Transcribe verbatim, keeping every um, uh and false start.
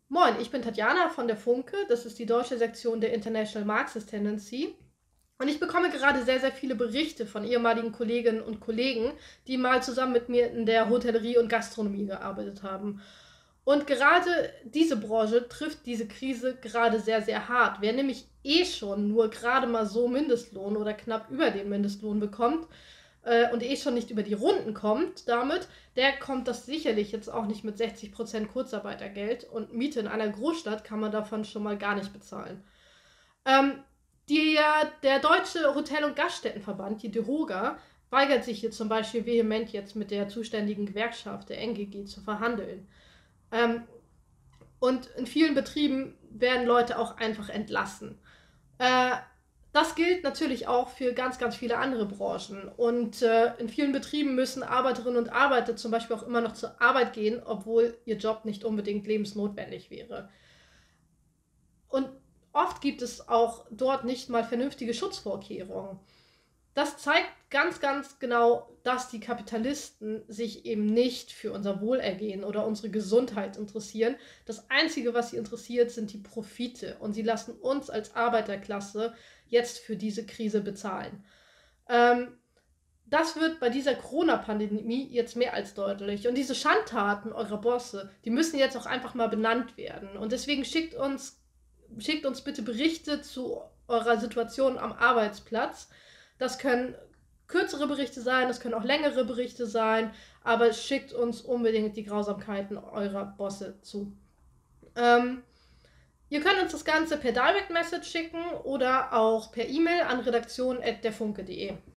Moin, ich bin Tatjana von der Funke. Das ist die deutsche Sektion der International Marxist Tendency. Und ich bekomme gerade sehr, sehr viele Berichte von ehemaligen Kolleginnen und Kollegen, die mal zusammen mit mir in der Hotellerie und Gastronomie gearbeitet haben. Und gerade diese Branche trifft diese Krise gerade sehr, sehr hart. Wer nämlich eh schon nur gerade mal so Mindestlohn oder knapp über den Mindestlohn bekommt äh, und eh schon nicht über die Runden kommt damit, der kommt das sicherlich jetzt auch nicht mit sechzig Prozent Kurzarbeitergeld, und Miete in einer Großstadt kann man davon schon mal gar nicht bezahlen. Ähm, die, der Deutsche Hotel- und Gaststättenverband, die DEHOGA, weigert sich hier zum Beispiel vehement jetzt mit der zuständigen Gewerkschaft, der N G G, zu verhandeln. Ähm, und in vielen Betrieben werden Leute auch einfach entlassen. Äh, Das gilt natürlich auch für ganz, ganz viele andere Branchen. Und äh, in vielen Betrieben müssen Arbeiterinnen und Arbeiter zum Beispiel auch immer noch zur Arbeit gehen, obwohl ihr Job nicht unbedingt lebensnotwendig wäre. Und oft gibt es auch dort nicht mal vernünftige Schutzvorkehrungen. Das zeigt ganz, ganz genau, dass die Kapitalisten sich eben nicht für unser Wohlergehen oder unsere Gesundheit interessieren. Das Einzige, was sie interessiert, sind die Profite. Und sie lassen uns als Arbeiterklasse jetzt für diese Krise bezahlen. Ähm, Das wird bei dieser Corona-Pandemie jetzt mehr als deutlich. Und diese Schandtaten eurer Bosse, die müssen jetzt auch einfach mal benannt werden. Und deswegen schickt uns, schickt uns bitte Berichte zu eurer Situation am Arbeitsplatz. Das können kürzere Berichte sein, das können auch längere Berichte sein, aber schickt uns unbedingt die Grausamkeiten eurer Bosse zu. Ähm, Ihr könnt uns das Ganze per Direct Message schicken oder auch per E-Mail an redaktion at derfunke punkt de.